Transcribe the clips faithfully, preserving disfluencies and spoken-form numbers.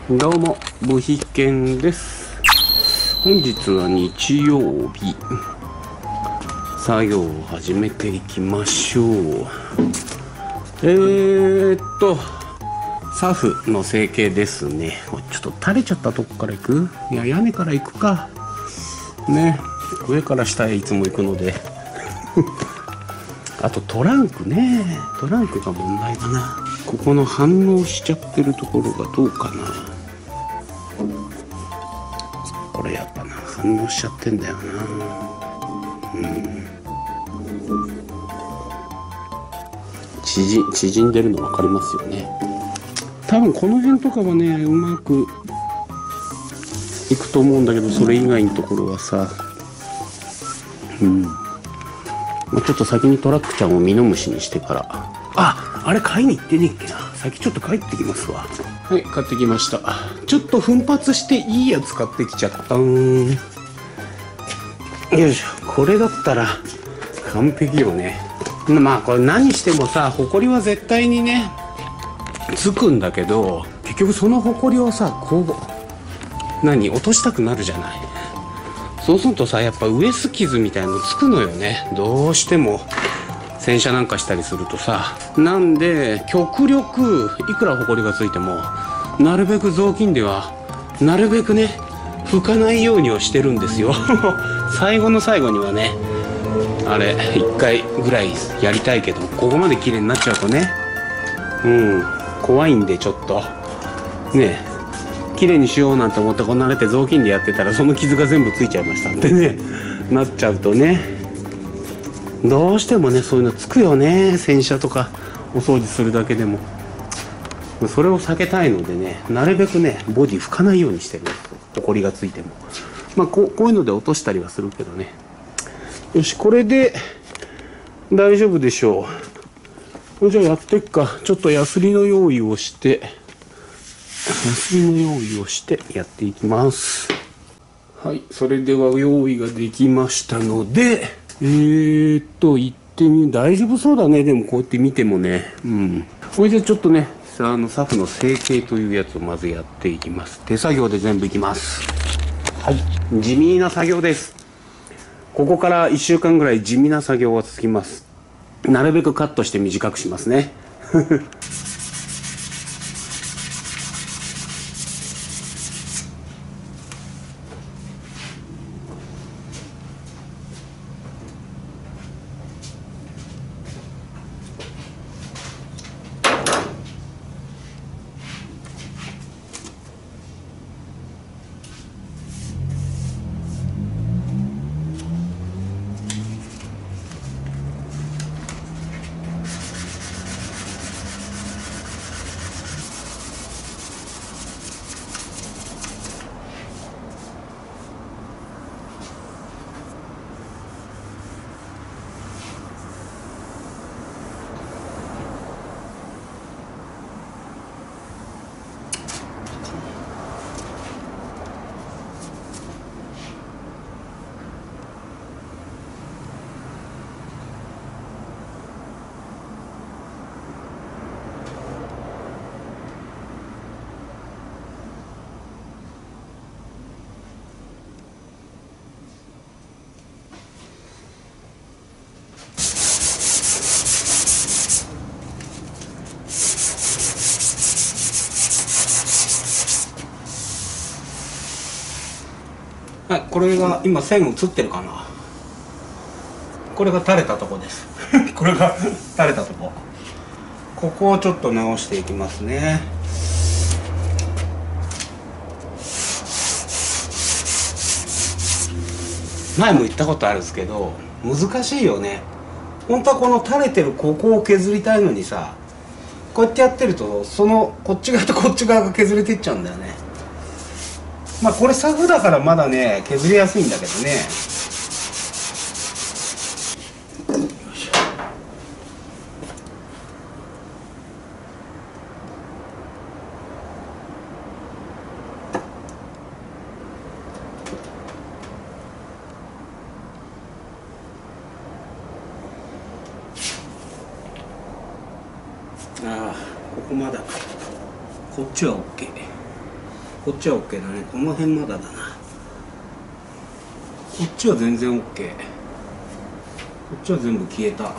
どうも、ブヒケンです。本日は日曜日。作業を始めていきましょう。えーっと、サフの成形ですね。ちょっと垂れちゃったとこから行く？いや、屋根から行くか。ね、上から下へいつも行くので。あとトランクね。トランクが問題だな。ここの反応しちゃってるところがどうかな。これやっぱな、反応しちゃってんだよな。うん。縮縮んでるの分かりますよね。多分この辺とかはね、うまくいくと思うんだけど、それ以外のところはさ、うん。まあ、ちょっと先にトラックちゃんをミノムシにしてから。あ、あれ買いに行ってねえっけな。先ちょっと帰ってきますわ。はい、買ってきました。ちょっと奮発していいやつ買ってきちゃった。うーん。よいしょ。これだったら完璧よね。まあこれ何してもさ、ホコリは絶対にねつくんだけど、結局そのホコリをさ、こう何落としたくなるじゃない。そうするとさ、やっぱウエス傷みたいのつくのよね、どうしても。洗車なんかしたりするとさ。なんで極力いくらホコリがついても、なるべく雑巾ではなるべくね拭かないようにはしてるんですよ。最後の最後にはね、あれいっかいぐらいやりたいけど、ここまで綺麗になっちゃうとね、うん怖いんで、ちょっとね綺麗にしようなんて思ってこなれて雑巾でやってたら、その傷が全部ついちゃいましたんでね、なっちゃうとね、どうしてもねそういうのつくよね。洗車とかお掃除するだけでも。それを避けたいのでね、なるべくねボディ拭かないようにしてるんですよ、ホコリがついても。まあこう、こういうので落としたりはするけどね。よし、これで大丈夫でしょう。じゃあやってっか。ちょっとヤスリの用意をしてヤスリの用意をしてやっていきます。はい、それでは用意ができましたので、えーっと行ってみ、大丈夫そうだね。でもこうやって見てもね、うん。これでちょっとね、あのサフの成形というやつをまずやっていきます。手作業で全部いきます。はい、地味な作業です。ここからいっしゅうかんぐらい地味な作業が続きます。なるべくカットして短くしますね。はい、これが今線映ってるかな。これが垂れたとこです。これが垂れたとこ。ここをちょっと直していきますね。前も言ったことあるんですけど、難しいよね。本当はこの垂れてるここを削りたいのにさ、こうやってやってると、そのこっち側とこっち側が削れていっちゃうんだよね。まあこれサフだからまだね削りやすいんだけどね。よいしょ。ああ、ここまだこっちは OK。 こっちは OK だね。この辺まだだな。こっちは全然 OK。こっちは全部消えた。うん、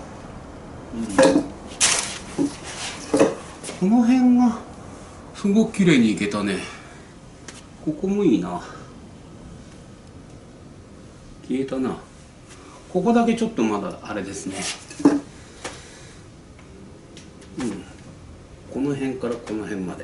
この辺がすごく綺麗にいけたね。ここもいいな。消えたな。ここだけちょっとまだあれですね。うん、この辺からこの辺まで。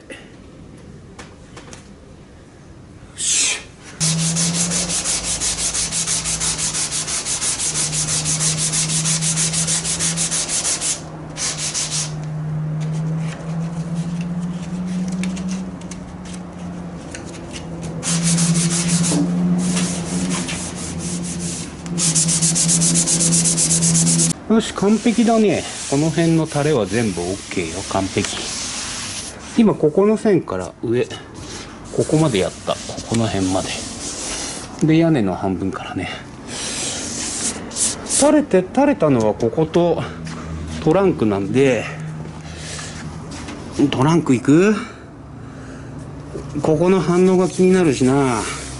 よし、完璧だね。この辺のタレは全部 OK よ。完璧。今ここの線から上、ここまでやった。ここの辺までで、屋根の半分からね、垂れて垂れたのはこことトランクなんで、トランク行く？ここの反応が気になるしな。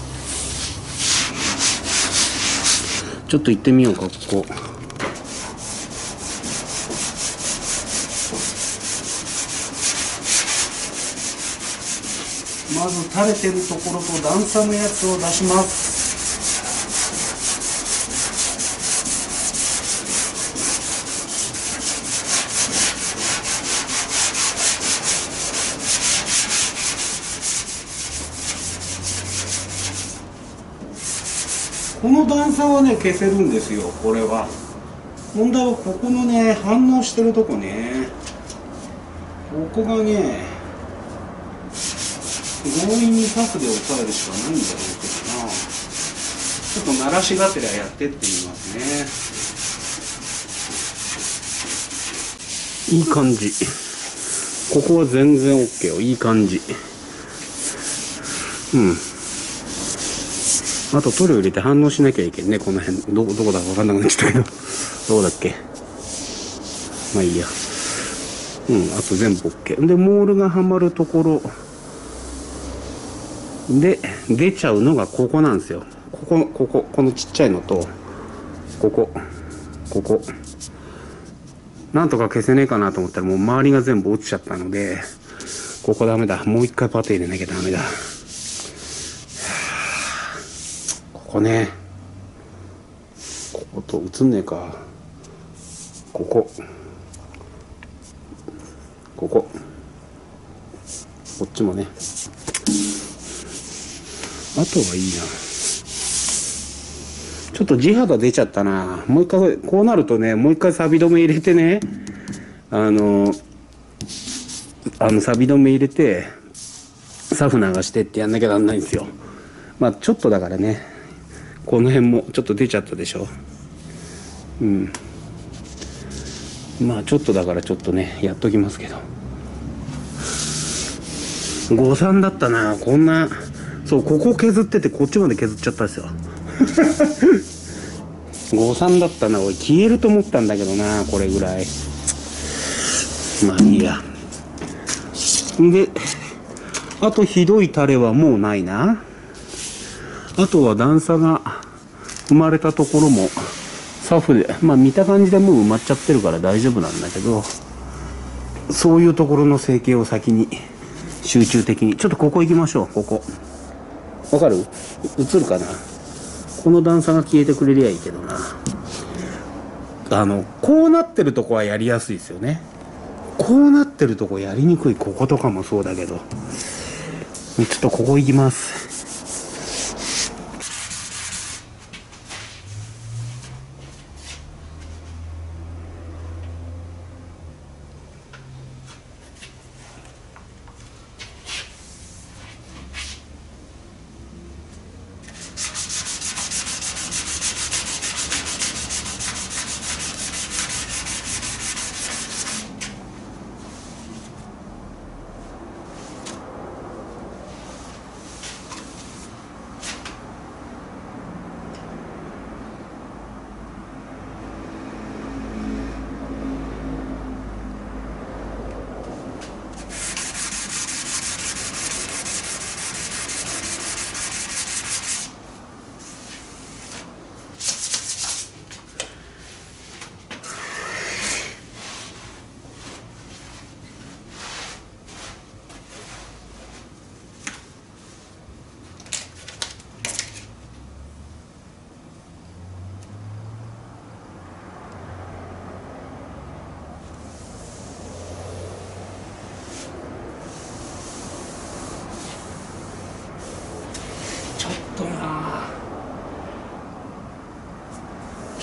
ちょっと行ってみようか。ここまず垂れてるところと段差のやつを出します。この段差はね消せるんですよ。これは問題はここのね反応してるとこね。ここがね強引にパスで押さえるしかないんだろうけどな。ちょっと鳴らしがてらやってってみますね。いい感じ。ここは全然 OK よ。いい感じ。うん。あと塗料入れて反応しなきゃいけんね。この辺どこどこだか分かんなくなっちゃったけどどうだっけ。まあいいや。うん。あと全部 OK で、モールがはまるところで出ちゃうのがここなんですよ。こここここのちっちゃいのとここここなんとか消せねえかなと思ったらもう周りが全部落ちちゃったので、ここダメだ。もう一回パテ入れなきゃダメだ。ここね、ここと映んねえか。こここここっちもね。あとはいいな。ちょっと地肌出ちゃったな。もう一回こうなるとね、もう一回サビ止め入れてね、あのあのサビ止め入れてサフ流してってやんなきゃなんないんですよ。まあちょっとだからね、この辺もちょっと出ちゃったでしょ。うん。まあちょっとだからちょっとねやっときますけど。誤算だったな。こんな。そう、ここ削っててこっちまで削っちゃったんですよ誤算だったな。俺消えると思ったんだけどな、これぐらい。まあいいや。であとひどいタレはもうないな。あとは段差が生まれたところもサフで、まあ見た感じでもう埋まっちゃってるから大丈夫なんだけど、そういうところの成形を先に集中的に。ちょっとここ行きましょう。ここわかる？映るかな。この段差が消えてくれりゃいいけどな。あのこうなってるとこはやりやすいですよね。こうなってるとこやりにくい。こことかもそうだけど、ちょっとここ行きます。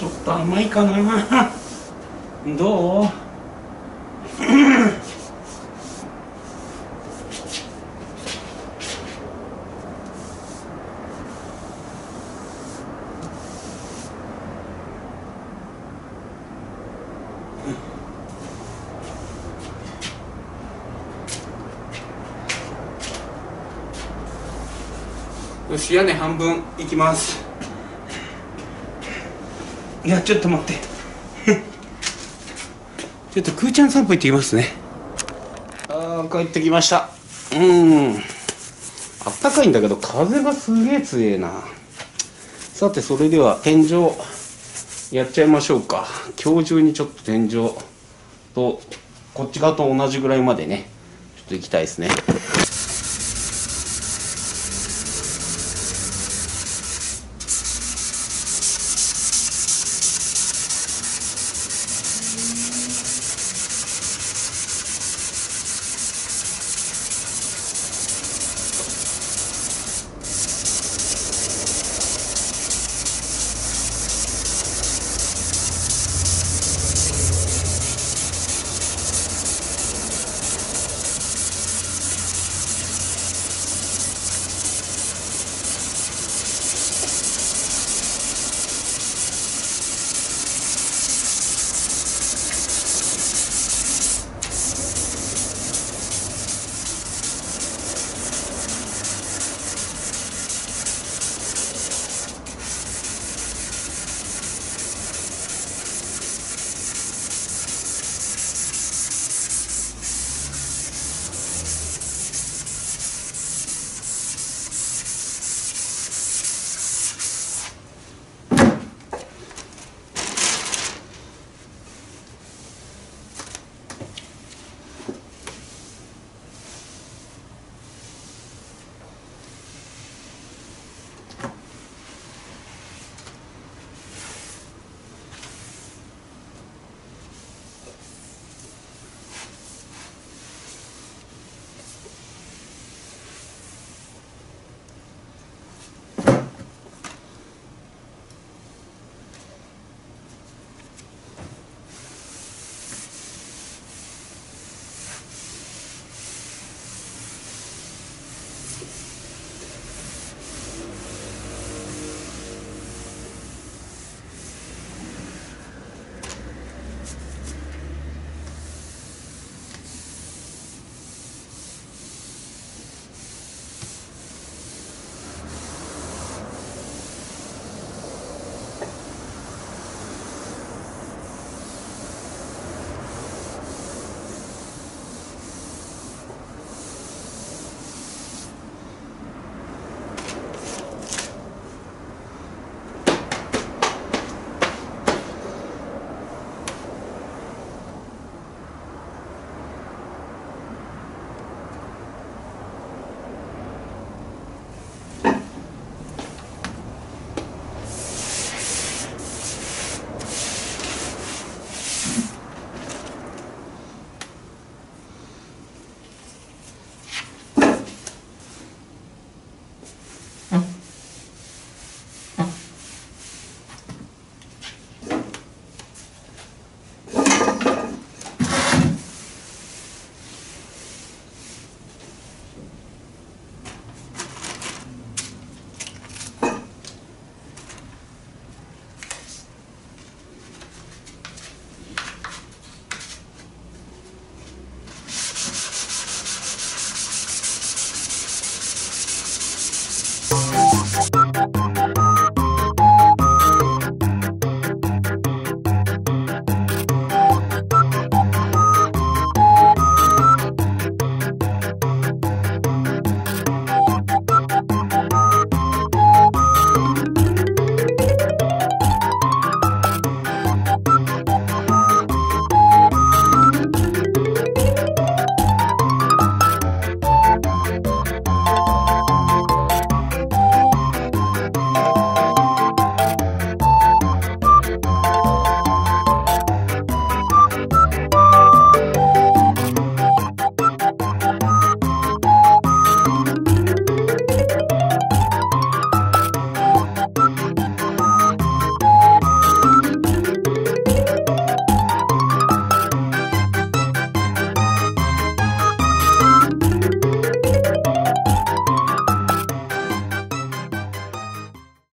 ちょっと甘いかな。どう？よし、屋根半分いきます。いや、ちょっと待ってちょっとくーちゃん散歩行ってきますね。あー、帰ってきました。うーん、あったかいんだけど風がすげえ強えな。さて、それでは天井やっちゃいましょうか。今日中にちょっと天井とこっち側と同じぐらいまでね、ちょっと行きたいですね。